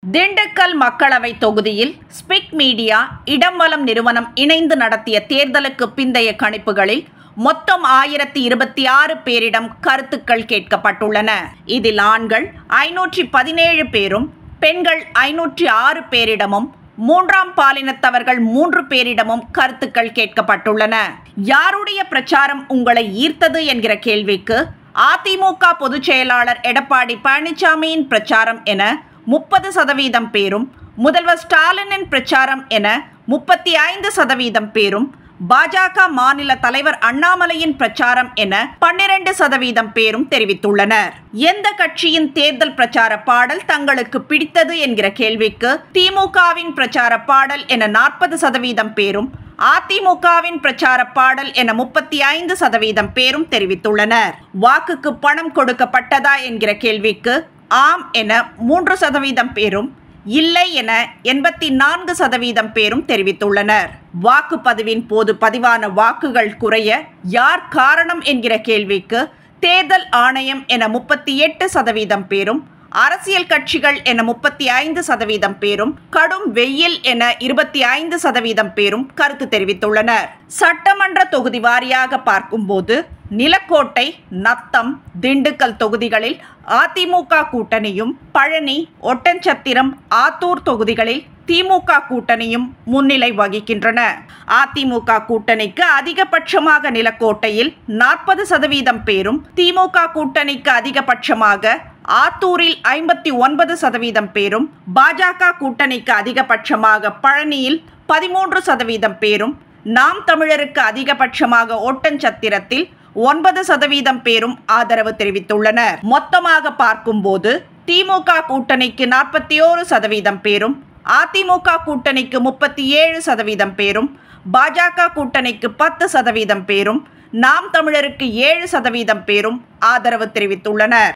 திண்டுக்கல் மக்களவை தொகுதியில் ஸ்பிக் மீடியா இடம்வலம் நிறுவனம் இணைந்து நடத்திய தேர்தலுக்கு பிந்தைய கணிப்புகளில் மொத்தம் 1026 பேரிடம் கருத்துக்கள் கேட்கப்பட்டுள்ளன. இதில் ஆண்கள் 517 பேரும், பெண்கள் 506 பேரிடமும், மூன்றாம் பாலினத்தவர்கள் 3 பேரிடமும் கருத்துக்கள் கேட்கப்பட்டுள்ளன. யாருடைய பிரச்சாரம் உங்களை ஈர்த்தது என்கிற கேள்விக்கு அதிமுக பொதுச் செயலாளர் எடப்பாடி பழனிசாமியின் பிரச்சாரம் என 30% பேரும், முதல்வர் ஸ்டாலினின் பிரச்சாரம் என 35% பேரும், பாஜக மாநில தலைவர் அண்ணாமலையின் பிரச்சாரம் என 12% பேரும் தெரிவித்துள்ளனர். எந்த கட்சியின் தேர்தல் பிரச்சார பாடல் தங்களுக்கு பிடித்தது என்கிற கேள்விக்கு திமுகவின் பிரச்சார பாடல் என 40% பேரும், அதிமுகவின் பிரச்சார பாடல் என 35% பேரும் தெரிவித்துள்ளனர். வாக்குக்கு பணம் கொடுக்கப்பட்டதா என்கிற கேள்விக்கு ஆம் என 3% பேரும், இல்லை என 84% பேரும் தெரிவித்துள்ளனர். வாக்குப்பதிவின் போது பதிவான வாக்குகள் குறைய யார் காரணம் என்கிற கேள்விக்கு தேர்தல் ஆணையம் என 38% பேரும், அரசியல் கட்சிகள் என 35% பேரும், கடும் வெயில் என 25% பேரும் கருத்து தெரிவித்துள்ளனர். சட்டமன்ற தொகுதி வாரியாக பார்க்கும்போது நிலக்கோட்டை, நத்தம், திண்டுக்கல் தொகுதிகளில் அதிமுக கூட்டணியும், பழனி, ஒட்டன்சத்திரம், ஆத்தூர் தொகுதிகளில் திமுக கூட்டணியும் முன்னிலை வகிக்கின்றன. அதிமுக கூட்டணிக்கு அதிகபட்சமாக நிலக்கோட்டையில் 40% பேரும், திமுக கூட்டணிக்கு அதிகபட்சமாக ஆத்தூரில் 59% பேரும், பாஜக கூட்டணிக்கு அதிகபட்சமாக பழனியில் 13% பேரும், நாம் தமிழருக்கு அதிகபட்சமாக ஒட்டன்சத்திரத்தில் 9% பேரும் ஆதரவு தெரிவித்துள்ளனர். மொத்தமாக பார்க்கும்போது திமுக கூட்டணிக்கு 41% பேரும், அதிமுக கூட்டணிக்கு 37% பேரும், பாஜக கூட்டணிக்கு 10% பேரும், நாம் தமிழருக்கு 7% பேரும் ஆதரவு தெரிவித்துள்ளனர்.